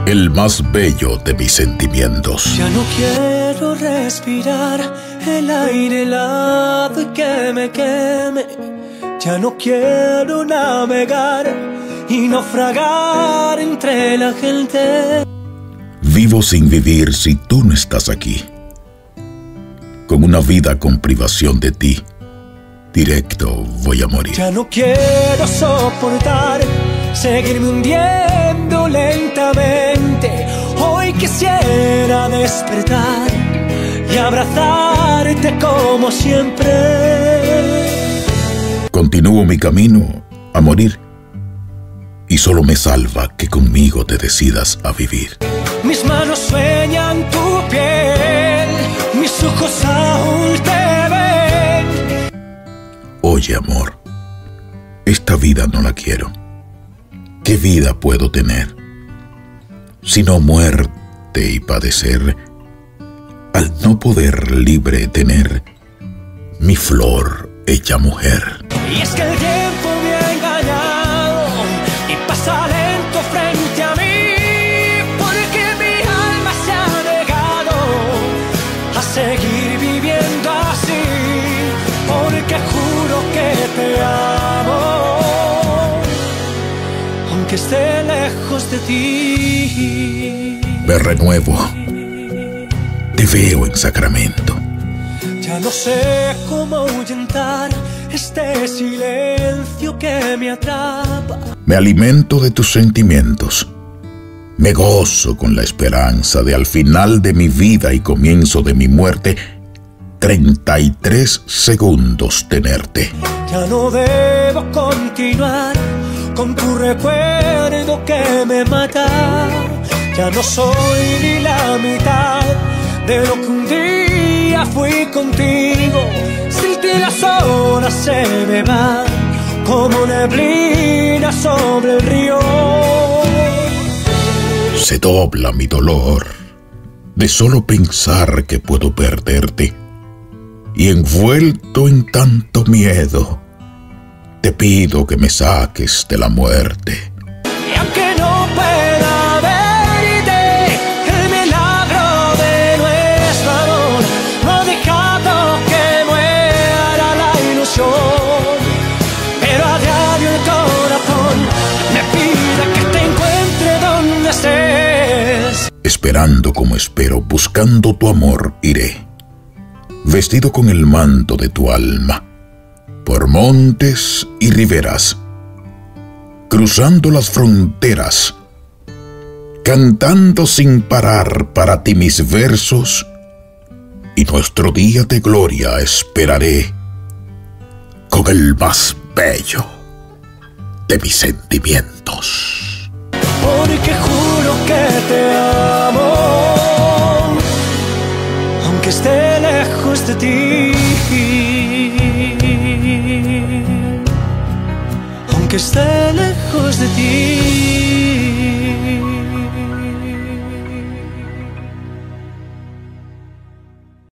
el más bello de mis sentimientos. Ya no quiero respirar el aire helado y que me queme. Ya no quiero navegar y naufragar entre la gente. Vivo sin vivir si tú no estás aquí. Con una vida con privación de ti, directo voy a morir. Ya no quiero soportar seguirme hundiendo lentamente. Hoy quisiera despertar y abrazarte como siempre. Continúo mi camino a morir y solo me salva que conmigo te decidas a vivir. Mis manos sueñan tu piel, mis ojos aún te ven. Oye, amor, esta vida no la quiero. ¿Qué vida puedo tener sino muerte y padecer al no poder libre tener mi flor hecha mujer? Y es que el tiempo me ha engañado y pasa lento frente a mí, porque mi alma se ha negado a seguir viviendo así, porque juro que te amo, aunque esté lejos de ti. Me renuevo, te veo en Sacramento. Ya no sé cómo ahuyentar este silencio que me atrapa. Me alimento de tus sentimientos. Me gozo con la esperanza de al final de mi vida y comienzo de mi muerte, 33 segundos tenerte. Ya no debo continuar con tu recuerdo que me mata. Ya no soy ni la mitad de lo que un día fui contigo. Sin ti las horas se me van como neblina sobre el río. Se dobla mi dolor de solo pensar que puedo perderte, y envuelto en tanto miedo, te pido que me saques de la muerte. Y aunque no pueda verte, el milagro de nuestro amor no ha dejado que muera la ilusión. Pero a diario el corazón me pide que te encuentre donde estés. Esperando como espero, buscando tu amor iré, vestido con el manto de tu alma, por montes y riberas, cruzando las fronteras, cantando sin parar para ti mis versos, y nuestro día de gloria esperaré con el más bello de mis sentimientos. Porque juro que te amo, aunque esté lejos de ti. Aunque esté lejos de ti.